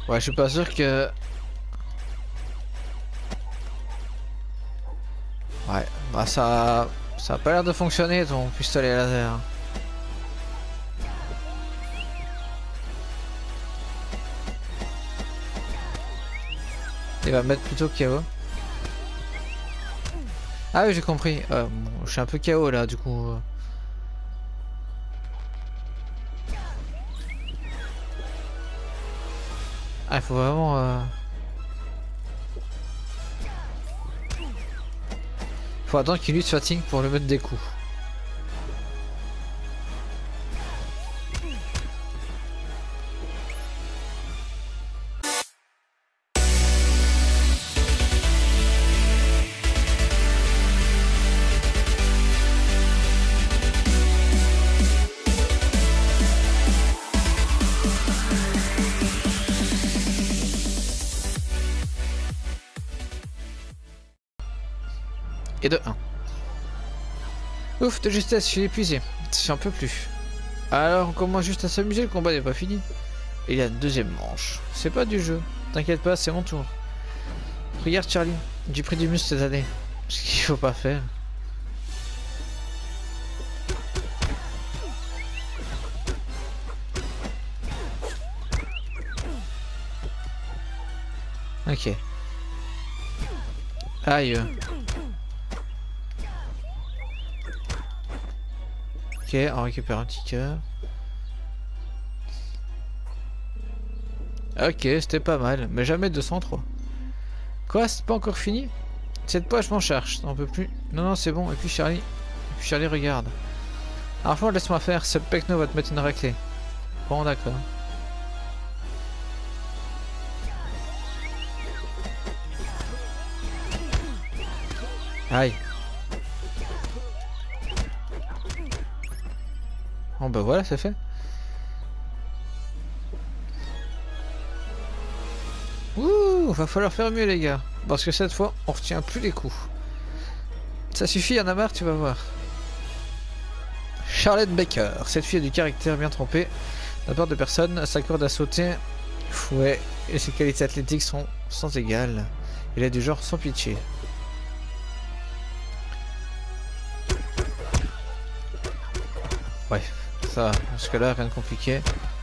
Ouais, je suis pas sûr que... Ouais, bah ça... Ça a pas l'air de fonctionner ton pistolet laser. Il va me mettre plutôt KO. Ah oui, j'ai compris. Bon, je suis un peu KO là, du coup. Ah, il faut vraiment... Faut attendre qu'il lui se fatigue pour lui mettre des coups. Et de 1. Ouf, de justesse, je suis épuisé. J'en peux plus. Alors on commence juste à s'amuser, le combat n'est pas fini. Et il y a une deuxième manche. C'est pas du jeu. T'inquiète pas, c'est mon tour. Regarde Charlie, j'ai pris du muscle cette année. Ce qu'il faut pas faire. Ok. Aïe. Ok, on récupère un petit cœur. Ok, c'était pas mal, mais jamais 203. Quoi, c'est pas encore fini? Cette poche m'en charge, on peut plus. Non, non, c'est bon. Et puis Charlie, regarde. Alors, franchement, laisse-moi faire. Ce pecno va te mettre une raclée. Bon, d'accord. Aïe. Bon, bah voilà, c'est fait. Ouh, va falloir faire mieux, les gars. Parce que cette fois, on retient plus les coups. Ça suffit, y en a marre, tu vas voir. Charlotte Baker, cette fille a du caractère bien trempé. De la part de personne, s'accorde à sauter. Ouais, et ses qualités athlétiques sont sans égales. Il est du genre sans pitié. Ouais, ça, parce que là, rien de compliqué.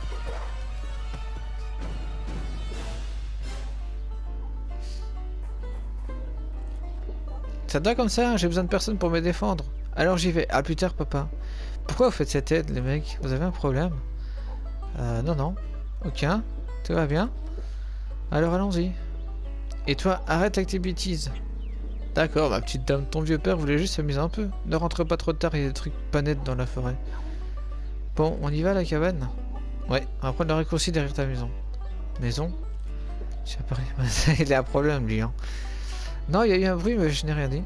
Ça te va comme ça, j'ai besoin de personne pour me défendre. Alors j'y vais. À plus tard, papa. Pourquoi vous faites cette aide, les mecs? Vous avez un problème? Non, non. Aucun. Tout va bien? Alors allons-y. Et toi, arrête avec tes bêtises. D'accord, ma petite dame, ton vieux père voulait juste s'amuser un peu. Ne rentre pas trop tard, il y a des trucs pas nets dans la forêt. Bon, on y va à la cabane? Ouais, on va prendre le raccourci derrière ta maison. Maison? J'ai pas... Il a un problème, lui, hein. Non, il y a eu un bruit, mais je n'ai rien dit.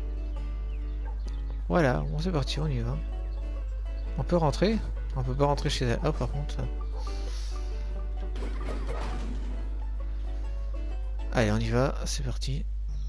Voilà, bon c'est parti, on y va. On peut rentrer? On peut pas rentrer chez elle. Ah, par contre... Allez, on y va, c'est parti.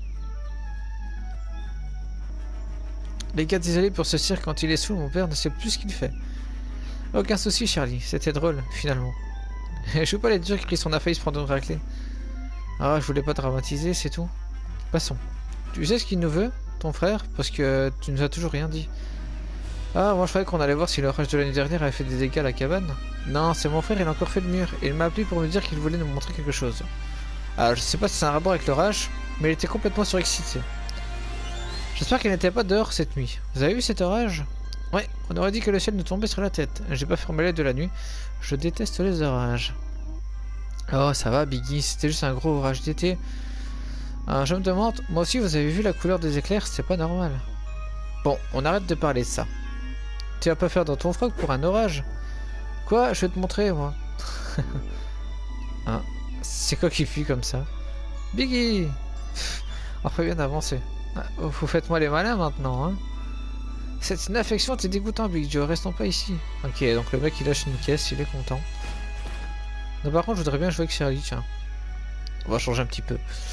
Les gars, désolé pour ce cirque, quand il est sous, mon père ne sait plus ce qu'il fait. Aucun souci, Charlie, c'était drôle, finalement. Je joue pas les durs, Chris, on a failli se prendre une raclée. Ah, je voulais pas dramatiser, c'est tout. Passons. Tu sais ce qu'il nous veut, ton frère? Parce que tu nous as toujours rien dit. Ah, moi je croyais qu'on allait voir si l'orage de l'année dernière avait fait des dégâts à la cabane. Non, c'est mon frère, il a encore fait le mur. Et il m'a appelé pour me dire qu'il voulait nous montrer quelque chose. Alors, je sais pas si c'est un rapport avec l'orage, mais il était complètement surexcité. J'espère qu'elle n'était pas dehors cette nuit. Vous avez vu cet orage? Ouais, on aurait dit que le ciel nous tombait sur la tête. J'ai pas fermé l'œil de la nuit. Je déteste les orages. Oh, ça va, Biggie, c'était juste un gros orage d'été. Je me demande, moi aussi vous avez vu la couleur des éclairs, c'est pas normal. Bon, on arrête de parler de ça. Tu vas pas faire dans ton froc pour un orage? Quoi? Je vais te montrer, moi. Hein? C'est quoi qui fuit comme ça? Biggie! On peut bien avancer. Vous faites-moi les malins maintenant, hein? C'est une affection, t'es dégoûtant, Big Joe, restons pas ici. Ok, donc le mec il lâche une caisse, il est content. Non, par contre, je voudrais bien jouer avec Charlie, tiens. On va changer un petit peu.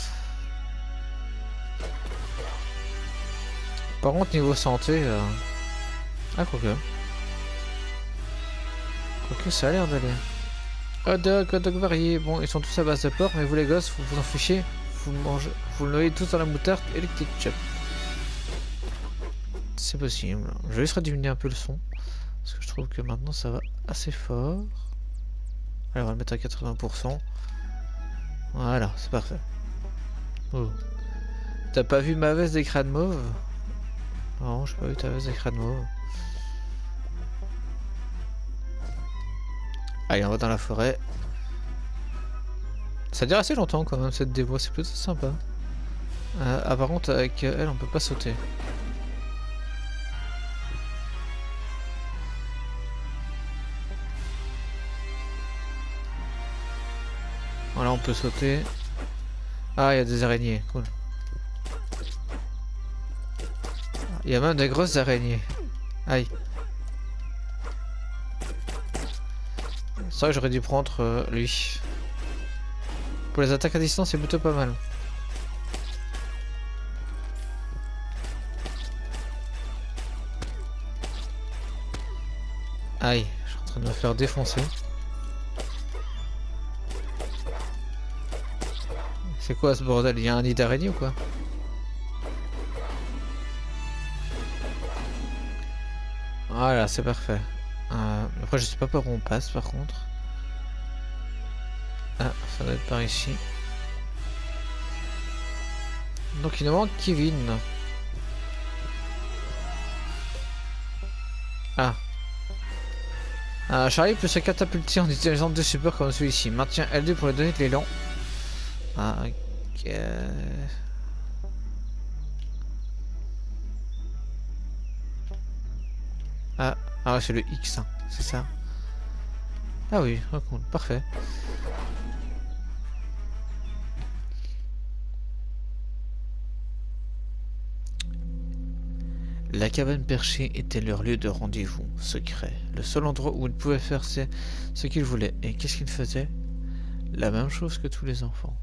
Par contre, niveau santé... Ah, quoique. Quoique, ça a l'air d'aller. hot dog varié. Bon, ils sont tous à base de porc, mais vous les gosses, vous vous en fichez. Vous le mangez, vous le noyez tous dans la moutarde et le ketchup. C'est possible. Je vais juste diminuer un peu le son. Parce que je trouve que maintenant ça va assez fort. Allez, on va le mettre à 80%. Voilà, c'est parfait. Oh. T'as pas vu ma veste d'écran de mauve? Non, j'ai pas vu ta veste d'écran de mauve. Allez, on va dans la forêt. Ça dure assez longtemps quand même cette démo, c'est plutôt sympa. Ah, par contre, avec elle, on peut pas sauter. Voilà, on peut sauter. Ah, il y a des araignées, cool. Il y a même des grosses araignées. Aïe. C'est vrai que j'aurais dû prendre lui. Pour les attaques à distance, c'est plutôt pas mal. Aïe, je suis en train de me faire défoncer. C'est quoi ce bordel? Il y a un nid d'araignée ou quoi? Voilà, c'est parfait. Après, je sais pas par où on passe par contre. Ah, ça doit être par ici. Donc il nous manque Kevin. Ah. Charlie peut se catapulter en utilisant deux supports comme celui-ci. Maintient L2 pour lui donner de l'élan. Ah, ok. Ah, c'est le X, hein, c'est ça. Ah oui, cool, parfait. La cabane perchée était leur lieu de rendez-vous secret. Le seul endroit où ils pouvaient faire ce qu'ils voulaient. Et qu'est-ce qu'ils faisaient? La même chose que tous les enfants.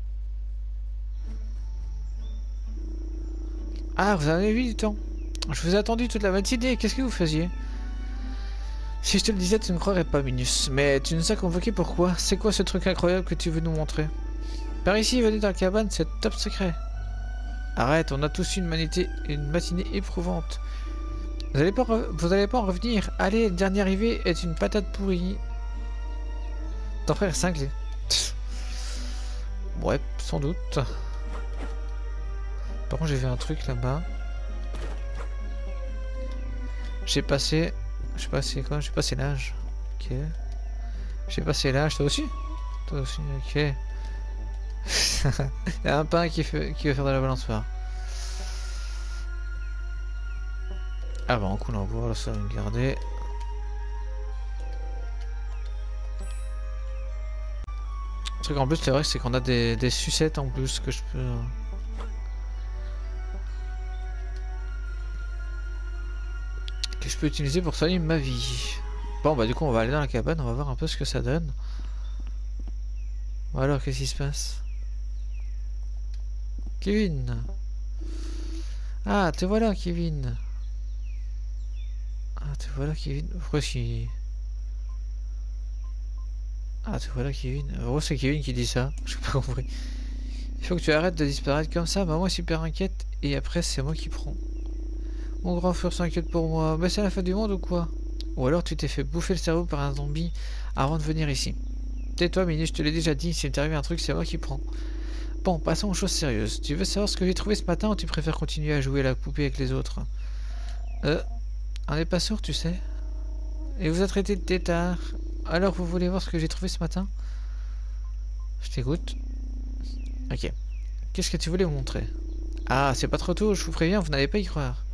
Ah, vous en avez vu du temps. Je vous ai attendu toute la matinée. Qu'est-ce que vous faisiez? Si je te le disais, tu ne croirais pas, Minus. Mais tu nous as convoqué pourquoi? C'est quoi ce truc incroyable que tu veux nous montrer? Par ici, venez dans la cabane, c'est top secret. Arrête, on a tous eu une matinée éprouvante. Vous allez pas en revenir. Allez, le dernier arrivé est une patate pourrie. Ton frère est cinglé. Ouais, sans doute. Par contre, j'ai vu un truc là-bas. J'ai passé quoi? J'ai passé l'âge. Ok. J'ai passé l'âge, toi aussi? Toi aussi, ok. Il y a un pain qui veut faire de la balançoire. Ah bon, cool, on va voir, ça va me garder. Le truc en plus, c'est vrai, c'est qu'on a des sucettes en plus que je peux... que je peux utiliser pour soigner ma vie. Bon, bah du coup, on va aller dans la cabane, on va voir un peu ce que ça donne. Bon, alors, qu'est-ce qui se passe? Kevin! Ah, te voilà, Kevin! Ah, te voilà, Kevin. Pourquoi est-ce qu'il... Ah, te voilà, Kevin. Pourquoi c'est Kevin qui dit ça? Je n'ai pas compris. Il faut que tu arrêtes de disparaître comme ça. Maman est super inquiète. Et après, c'est moi qui prends. Mon grand frère s'inquiète pour moi. Mais c'est la fin du monde ou quoi? Ou alors tu t'es fait bouffer le cerveau par un zombie avant de venir ici. Tais-toi, Mini, je te l'ai déjà dit. S'il t'arrive un truc, c'est moi qui prends. Bon, passons aux choses sérieuses. Tu veux savoir ce que j'ai trouvé ce matin ou tu préfères continuer à jouer à la poupée avec les autres? On n'est pas sûr, tu sais. Et vous a traité de tétard. Alors, vous voulez voir ce que j'ai trouvé ce matin? Je t'écoute. Ok. Qu'est-ce que tu voulais me montrer? Ah, c'est pas trop tôt, je vous préviens, vous n'allez pas y croire.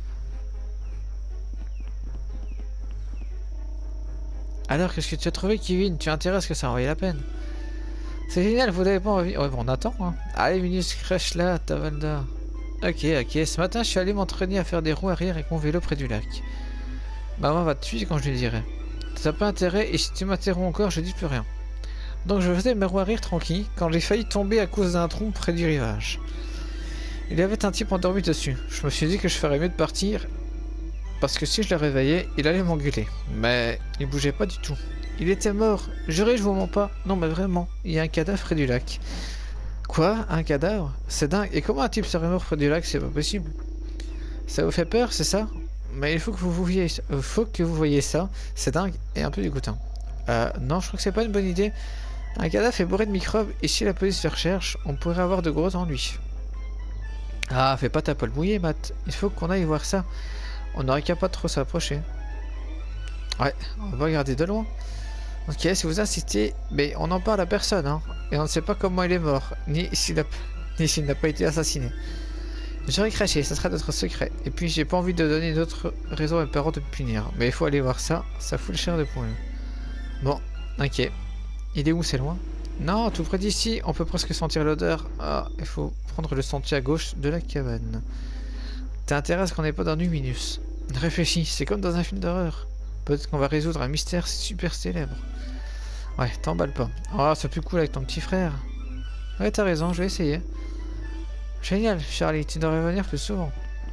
Alors, qu'est-ce que tu as trouvé, Kevin? Tu as intérêt à ce que ça en vaille la peine. C'est génial, vous n'avez pas envie... Ouais, bon, on attend, hein. Allez, Minus, crèche là, Tavalda. Ok. Ce matin, je suis allé m'entraîner à faire des roues arrière avec mon vélo près du lac. Maman va te tuer quand je lui dirai. T'as pas intérêt, et si tu m'interromps encore, je dis plus rien. Donc je faisais mes roues arrière tranquille, quand j'ai failli tomber à cause d'un tronc près du rivage. Il y avait un type endormi dessus. Je me suis dit que je ferais mieux de partir, parce que si je le réveillais, il allait m'engueuler. Mais il bougeait pas du tout. Il était mort. Jurez, je vous mens pas. Non, mais vraiment, il y a un cadavre près du lac. Quoi? Un cadavre? C'est dingue. Et comment un type serait mort près du lac? C'est pas possible. Ça vous fait peur, c'est ça? Mais il faut que vous voyiez ça. C'est dingue et un peu dégoûtant. Non, je crois que c'est pas une bonne idée. Un cadavre est bourré de microbes et si la police fait recherche, on pourrait avoir de gros ennuis. Ah, fais pas ta poêle mouillée, Matt. Il faut qu'on aille voir ça. On n'aurait qu'à pas trop s'approcher. Ouais, on va regarder de loin. Ok, si vous insistez, mais on n'en parle à personne, hein. Et on ne sait pas comment il est mort, ni s'il n'a pas été assassiné. J'aurais craché, ça sera notre secret. Et puis j'ai pas envie de donner d'autres raisons à mes parents de me punir. Mais il faut aller voir ça, ça fout le chair de poing. Bon, ok. Il est où, c'est loin? Non, tout près d'ici, on peut presque sentir l'odeur. Ah, il faut prendre le sentier à gauche de la cabane. T'as intérêt à ce qu'on n'ait pas d'ennui, Minus. Réfléchis, c'est comme dans un film d'horreur. Peut-être qu'on va résoudre un mystère super célèbre. Ouais, t'emballe pas. Oh, c'est plus cool avec ton petit frère. Ouais, t'as raison, je vais essayer. Génial, Charlie, tu devrais venir plus souvent.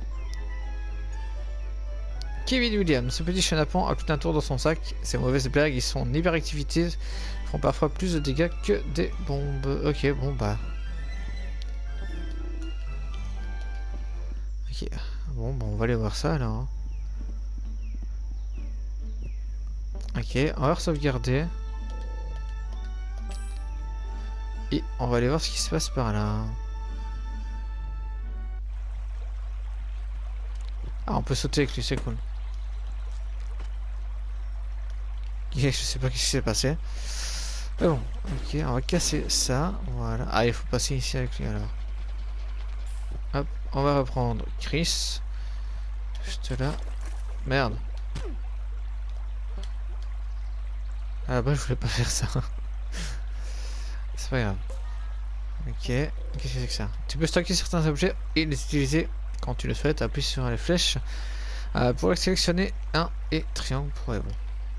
Kevin Williams, ce petit chenapan a plus d'un tour dans son sac. Ces mauvaises blagues et son hyperactivité font parfois plus de dégâts que des bombes. Ok, bon bah. Ok, bon bah on va aller voir ça alors. Ok, on va sauvegarder. Et on va aller voir ce qui se passe par là. Ah, on peut sauter avec lui, c'est cool. Je sais pas ce qui s'est passé. Mais bon, ok, on va casser ça. Voilà. Ah, il faut passer ici avec lui alors. Hop, on va reprendre Chris. Juste là. Merde. Ah bah je voulais pas faire ça. C'est pas grave. Ok, qu'est-ce que c'est que ça? Tu peux stocker certains objets et les utiliser quand tu le souhaites. Appuie sur les flèches pour les sélectionner un et triangle pour les bons.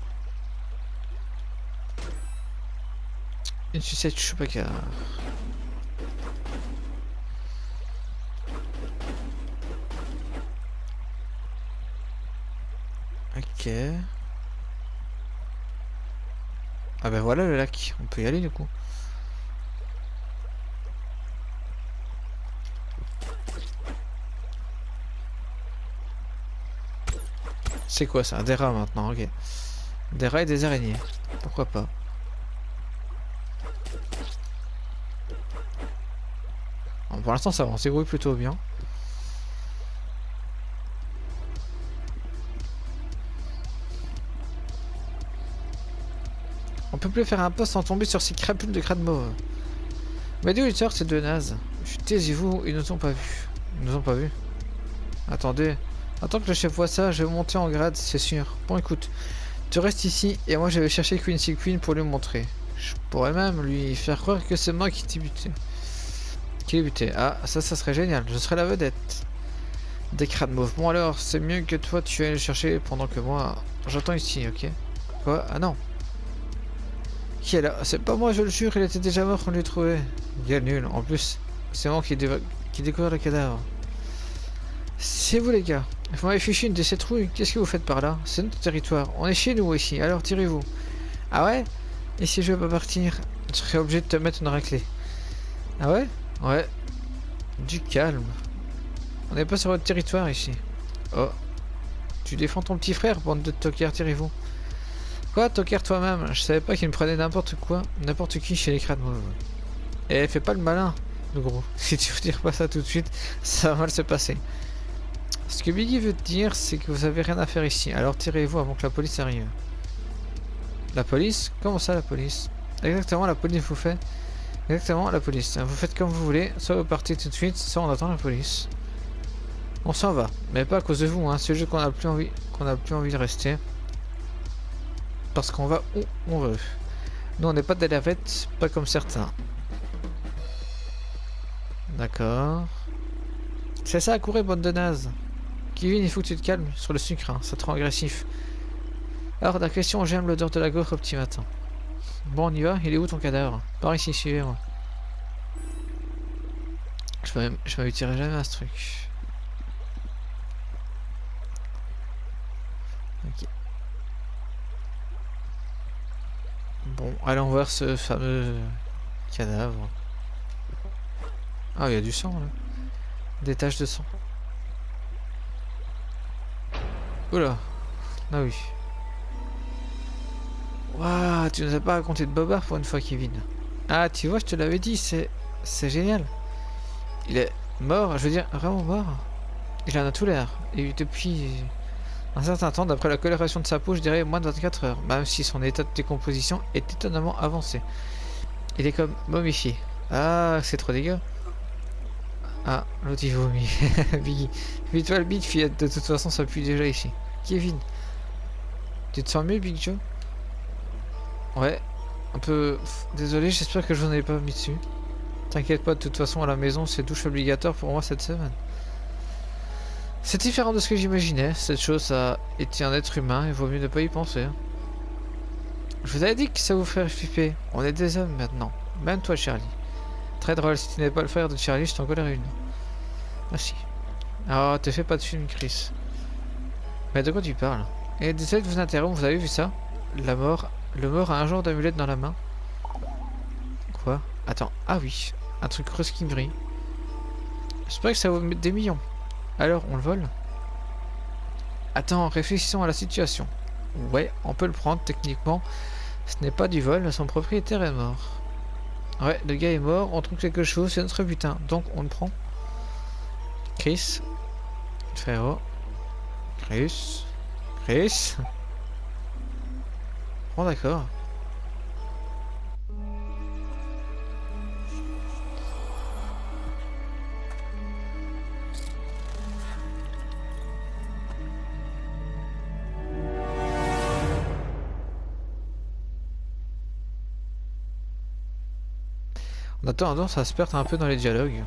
Une sucette Chewbacca. Ok. Ah ben voilà le lac, on peut y aller du coup. C'est quoi ça? Des rats maintenant, ok. Des rats et des araignées, pourquoi pas. Bon, pour l'instant ça va, on s'ébrouille plutôt bien. On peut plus faire un poste sans tomber sur ces crapules de crâne mauve. Mais d'où ils sortent ces deux nazes? Taisez-vous, ils nous ont pas vus. Ils nous ont pas vus. Attendez. Attends que le chef voit ça, je vais monter en grade, c'est sûr. Bon écoute, tu restes ici et moi je vais chercher Quincy Queen pour lui montrer. Je pourrais même lui faire croire que c'est moi qui t'ai buté. Qui l'ai buté. Ah, ça serait génial, je serais la vedette. Des crânes mauves. Bon alors, c'est mieux que toi tu ailles le chercher pendant que moi, j'attends ici, ok? Quoi? Ah non. Qui est là? C'est pas moi, je le jure, il était déjà mort quand on lui trouvait. Gueule nul, en plus, c'est moi qui découvre le cadavre. C'est vous les gars. Vous m'avez fichu une de ces trouilles, qu'est-ce que vous faites par là? C'est notre territoire, on est chez nous ici, alors tirez-vous. Ah ouais? Et si je veux pas partir, je serais obligé de te mettre une raclée. Ah ouais? Ouais. Du calme. On n'est pas sur votre territoire ici. Oh. Tu défends ton petit frère, bande de tocards, tirez-vous. Quoi, tocard toi-même? Je savais pas qu'il me prenait n'importe quoi, n'importe qui chez les crânes mauves. Et fais pas le malin, le gros. Si tu ne retires pas ça tout de suite, ça va mal se passer. Ce que Biggie veut te dire, c'est que vous avez rien à faire ici, alors tirez-vous avant que la police arrive. La police? Comment ça la police? Exactement, la police vous fait. Exactement, la police. Vous faites comme vous voulez, soit vous partez tout de suite, soit on attend la police. On s'en va, mais pas à cause de vous, hein. C'est juste qu'on a plus envie de rester. Parce qu'on va où on veut. Nous on n'est pas des lavettes, pas comme certains. D'accord. C'est ça à courir, bande de naze. Kevin, il faut que tu te calmes sur le sucre, hein. Ça te rend agressif. Alors la question, j'aime l'odeur de la gaufre au petit matin. Bon, on y va, il est où ton cadavre? Par ici, suivez-moi. Je m'habituerai jamais à ce truc. Ok. Bon, allons voir ce fameux cadavre. Ah, il y a du sang là. Des taches de sang. Oula. Ah oui. Waouh, tu nous as pas raconté de bobard pour une fois, Kevin. Ah, tu vois, je te l'avais dit, c'est génial. Il est mort, je veux dire, vraiment mort. Il en a tout l'air. Et depuis un certain temps, d'après la coloration de sa peau, je dirais moins de 24 heures. Même si son état de décomposition est étonnamment avancé. Il est comme momifié. Ah, c'est trop dégueu. Ah, l'autre il vomit. Biggie. Fais-toi le bide, fillette. De toute façon, ça pue déjà ici. Kevin. Tu te sens mieux, Big Joe? Ouais. Un peu... Désolé, j'espère que je vous en ai pas mis dessus. T'inquiète pas, de toute façon, à la maison, c'est douche obligatoire pour moi cette semaine. C'est différent de ce que j'imaginais. Cette chose a été un être humain, il vaut mieux ne pas y penser. Je vous avais dit que ça vous ferait flipper. On est des hommes maintenant. Même toi, Charlie. Très drôle, si tu n'es pas le frère de Charlie, je t'en collerai une. Merci. Ah, te fais pas de film, Chris. Mais de quoi tu parles? Et désolé de vous interrompre, vous avez vu ça? Le mort a un genre d'amulette dans la main. Quoi? Attends, ah oui, un truc rose qui brille. J'espère que ça vaut des millions. Alors, on le vole? Attends, réfléchissons à la situation. Ouais, on peut le prendre, techniquement. Ce n'est pas du vol, son propriétaire est mort. Ouais, le gars est mort, on trouve quelque chose, c'est notre butin. Donc, on le prend. Chris. Frérot. Chris. Bon, d'accord. On a tendance à se perdre un peu dans les dialogues.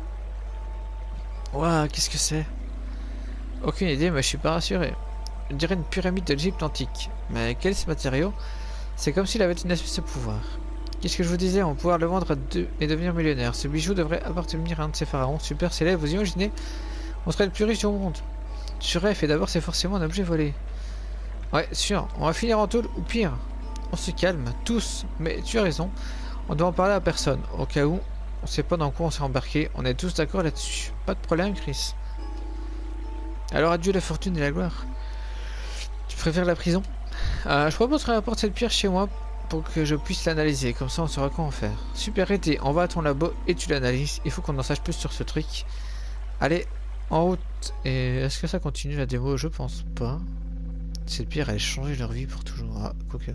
Ouah, qu'est-ce que c'est? Aucune idée, mais je suis pas rassuré. Je dirais une pyramide de l'Égypte antique. Mais quel est ce matériau? C'est comme s'il avait une espèce de pouvoir. Qu'est-ce que je vous disais? On va pouvoir le vendre à deux et devenir millionnaire. Ce bijou devrait appartenir à un de ces pharaons super célèbres. Vous imaginez? On serait le plus riche du monde. Tu rêves, et d'abord c'est forcément un objet volé. Ouais, sûr. On va finir en tôle ou pire. On se calme, tous. Mais tu as raison. On doit en parler à personne. Au cas où, on sait pas dans quoi on s'est embarqué. On est tous d'accord là-dessus. Pas de problème, Chris. Alors adieu la fortune et la gloire. Tu préfères la prison? Je propose qu'on apporte cette pierre chez moi pour que je puisse l'analyser. Comme ça, on saura quoi en faire. Super été. On va à ton labo et tu l'analyses. Il faut qu'on en sache plus sur ce truc. Allez, en route. Et est-ce que ça continue la démo? Je pense pas. Cette pierre, elle a changé leur vie pour toujours. Ah, quoique.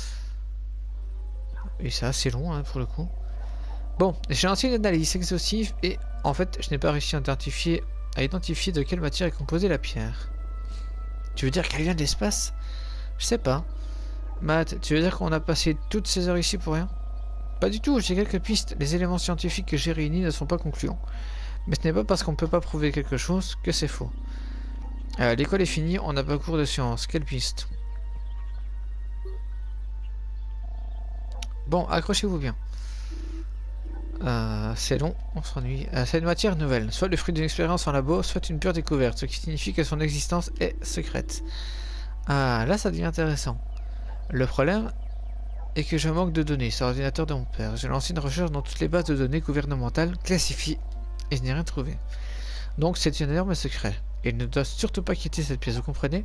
Et c'est assez long, hein, pour le coup. Bon, j'ai lancé une analyse exhaustive et en fait, je n'ai pas réussi à identifier de quelle matière est composée la pierre. Tu veux dire qu'elle vient de l'espace? Je sais pas. Matt, tu veux dire qu'on a passé toutes ces heures ici pour rien? Pas du tout, j'ai quelques pistes. Les éléments scientifiques que j'ai réunis ne sont pas concluants. Mais ce n'est pas parce qu'on ne peut pas prouver quelque chose que c'est faux. L'école est finie, on n'a pas cours de sciences. Quelle piste? Bon, accrochez-vous bien. C'est long, on s'ennuie. C'est une matière nouvelle, soit le fruit d'une expérience en labo, soit une pure découverte, ce qui signifie que son existence est secrète. Ah, là ça devient intéressant. Le problème est que je manque de données sur l'ordinateur de mon père. J'ai lancé une recherche dans toutes les bases de données gouvernementales classifiées et je n'ai rien trouvé. Donc c'est un énorme secret. Il ne doit surtout pas quitter cette pièce, vous comprenez?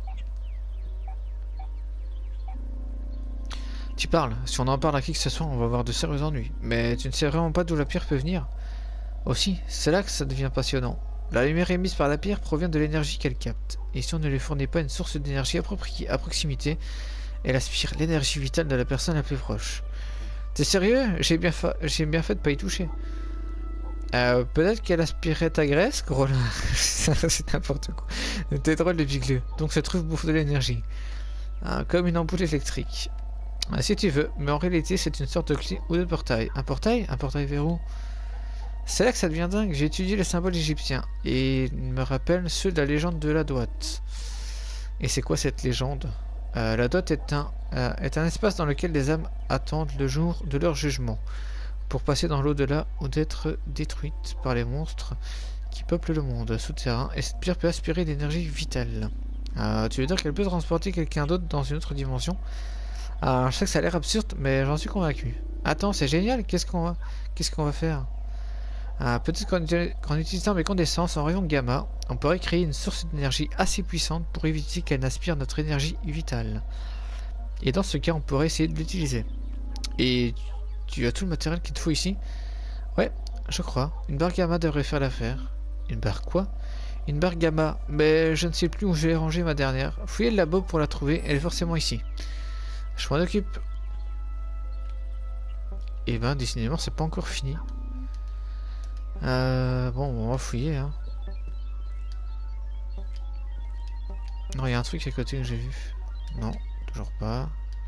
Tu parles, si on en parle à qui que ce soit, on va avoir de sérieux ennuis. Mais tu ne sais vraiment pas d'où la pierre peut venir? Aussi, c'est là que ça devient passionnant. La lumière émise par la pierre provient de l'énergie qu'elle capte. Et si on ne lui fournit pas une source d'énergie appropriée à proximité, elle aspire l'énergie vitale de la personne la plus proche. T'es sérieux? J'ai bien fait de pas y toucher. Peut-être qu'elle aspirait ta graisse, gros là. C'est n'importe quoi. T'es drôle le bigleux. Donc ça trouve bouffe de l'énergie. Comme une ampoule électrique. Si tu veux, mais en réalité c'est une sorte de clé ou de portail. Un portail? Un portail vers où? C'est là que ça devient dingue. J'ai étudié les symboles égyptiens et ils me rappellent ceux de la légende de la Douate. Et c'est quoi cette légende? La Douate est un espace dans lequel les âmes attendent le jour de leur jugement pour passer dans l'au-delà ou d'être détruites par les monstres qui peuplent le monde souterrain. Et cette pierre peut aspirer l'énergie vitale. Tu veux dire qu'elle peut transporter quelqu'un d'autre dans une autre dimension? Ah, je sais que ça a l'air absurde, mais j'en suis convaincu. Attends, c'est génial, qu'est-ce qu'on va faire? Ah, peut-être qu'en utilisant mes connaissances en rayon gamma, on pourrait créer une source d'énergie assez puissante pour éviter qu'elle n'aspire notre énergie vitale. Et dans ce cas, on pourrait essayer de l'utiliser. Et tu as tout le matériel qu'il te faut ici? Ouais, je crois. Une barre gamma devrait faire l'affaire. Une barre quoi? Une barre gamma, mais je ne sais plus où j'ai rangé ma dernière. Fouillez le labo pour la trouver, elle est forcément ici. Je m'en occupe. Et ben, décidément, c'est pas encore fini. Bon, on va fouiller, hein. Non, il y a un truc à côté que j'ai vu. Non, toujours pas.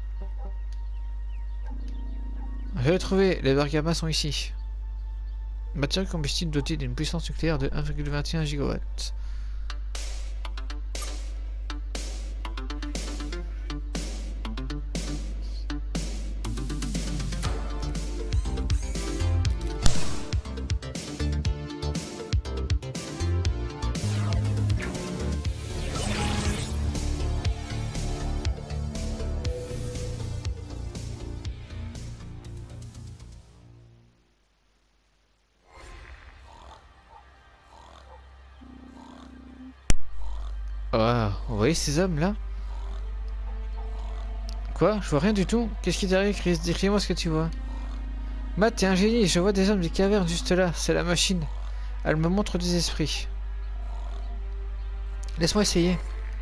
Je l'ai trouvé, les barres gamma sont ici. Matière combustible dotée d'une puissance nucléaire de 1,21 gigawatts. Oh, vous voyez ces hommes là? Quoi? Je vois rien du tout. Qu'est-ce qui t'arrive, Chris? Décris-moi ce que tu vois. Matt, t'es un génie, je vois des hommes des cavernes juste là. C'est la machine. Elle me montre des esprits. Laisse-moi essayer.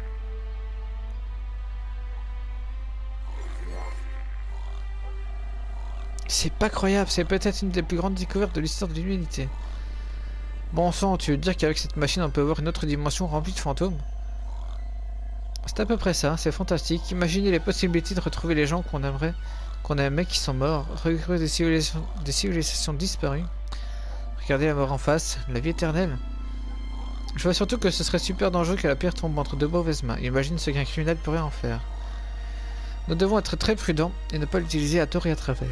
C'est pas croyable, c'est peut-être une des plus grandes découvertes de l'histoire de l'humanité. Bon sang, tu veux dire qu'avec cette machine on peut avoir une autre dimension remplie de fantômes? C'est à peu près ça, c'est fantastique. Imaginez les possibilités de retrouver les gens qu'on aimait qui sont morts, recréer des civilisations disparues. Regardez la mort en face, la vie éternelle. Je vois surtout que ce serait super dangereux que la pierre tombe entre de mauvaises mains. Imagine ce qu'un criminel pourrait en faire. Nous devons être très prudents et ne pas l'utiliser à tort et à travers.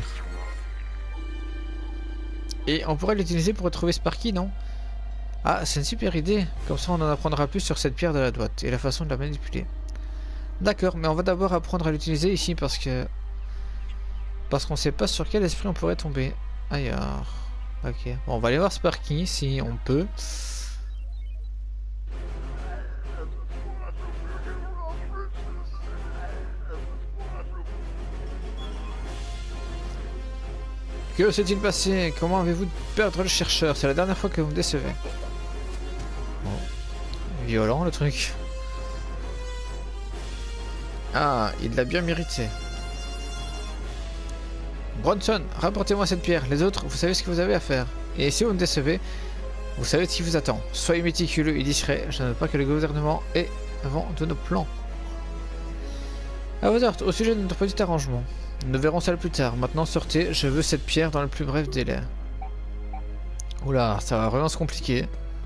Et on pourrait l'utiliser pour retrouver Sparky, non? Ah, c'est une super idée. Comme ça, on en apprendra plus sur cette pierre de la droite et la façon de la manipuler. D'accord, mais on va d'abord apprendre à l'utiliser ici parce qu'on sait pas sur quel esprit on pourrait tomber ailleurs. Ok, bon, on va aller voir Sparky si on peut. Que s'est-il passé? Comment avez-vous perdre le chercheur? C'est la dernière fois que vous me décevez. Bon. Violent le truc. Ah, il l'a bien mérité. Bronson, rapportez-moi cette pierre. Les autres, vous savez ce que vous avez à faire. Et si vous me décevez, vous savez ce qui vous attend. Soyez méticuleux et discret. Je ne veux pas que le gouvernement ait vent de nos plans. À vos ordres, au sujet de notre petit arrangement. Nous verrons ça plus tard. Maintenant, sortez. Je veux cette pierre dans le plus bref délai. Oula, ça va vraiment se compliquer.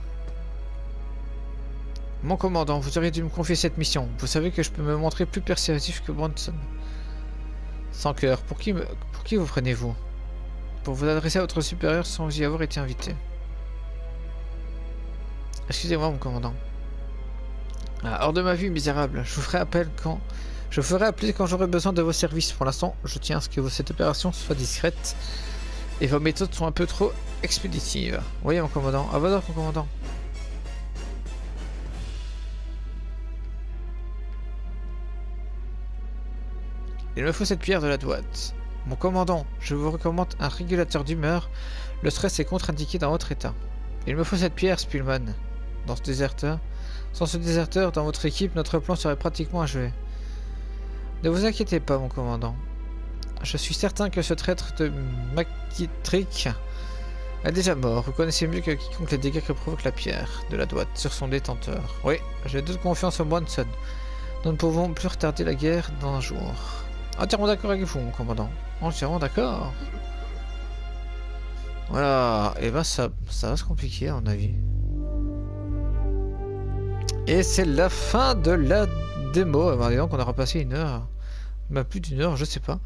Mon commandant, vous auriez dû me confier cette mission. Vous savez que je peux me montrer plus persuasif que Bronson. Sans cœur, pour qui vous prenez-vous? Pour vous adresser à votre supérieur sans y avoir été invité. Excusez-moi, mon commandant. Ah, hors de ma vue, misérable. Je vous ferai appeler quand j'aurai besoin de vos services. Pour l'instant, je tiens à ce que cette opération soit discrète. Et vos méthodes sont un peu trop expéditives. Oui, mon commandant. À votre ordre, mon commandant. Il me faut cette pierre de la droite. Mon commandant, je vous recommande un régulateur d'humeur. Le stress est contre-indiqué dans votre état. Il me faut cette pierre, Spillman. Sans ce déserteur, dans votre équipe, notre plan serait pratiquement achevé. Ne vous inquiétez pas, mon commandant. Je suis certain que ce traître de McKittrick est déjà mort. Vous connaissez mieux que quiconque les dégâts que provoque la pierre de la droite sur son détenteur. Oui, j'ai toute confiance en Bronson. Nous ne pouvons plus retarder la guerre d'un jour. Entièrement d'accord avec vous, mon commandant. Entièrement d'accord. Voilà, et ben ça va se compliquer à mon avis. Et c'est la fin de la démo. Ben, donc on aura passé une heure. Même plus d'une heure, je sais pas.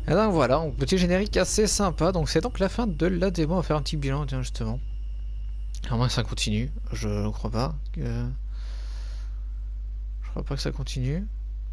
Et donc voilà, donc, petit générique assez sympa. Donc c'est donc la fin de la démo. On va faire un petit bilan, tiens, justement. À moins que ça continue, je ne crois pas. Je crois pas que ça continue.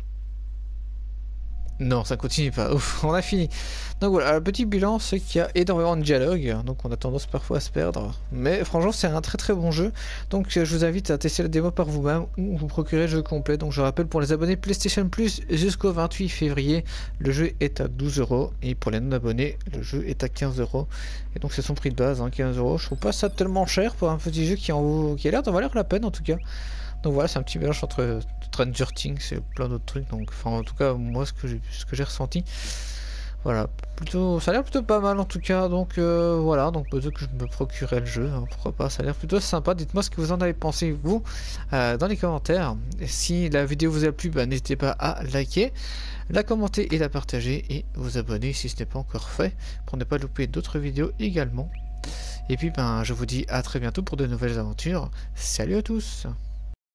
Non, ça continue pas. Ouf, on a fini. Donc voilà, le petit bilan, c'est qu'il y a énormément de dialogue, donc on a tendance parfois à se perdre. Mais franchement, c'est un très très bon jeu. Donc je vous invite à tester la démo par vous-même ou vous procurer le jeu complet. Donc je rappelle, pour les abonnés PlayStation Plus, jusqu'au 28 février, le jeu est à 12 €. Et pour les non-abonnés, le jeu est à 15 €. Et donc c'est son prix de base, hein, 15 €. Je trouve pas ça tellement cher pour un petit jeu qui a l'air d'en valoir la peine en tout cas. Donc voilà, c'est un petit mélange entre Stranger Things et plein d'autres trucs. Donc, enfin, en tout cas, moi, ce que j'ai ressenti, voilà, plutôt, ça a l'air plutôt pas mal en tout cas. Donc voilà, donc peut-être que je me procurerai le jeu, hein, pourquoi pas. Ça a l'air plutôt sympa. Dites-moi ce que vous en avez pensé vous dans les commentaires. Et si la vidéo vous a plu, bah, n'hésitez pas à liker, la commenter et la partager et vous abonner si ce n'est pas encore fait pour ne pas louper d'autres vidéos également. Et puis ben je vous dis à très bientôt pour de nouvelles aventures. Salut à tous!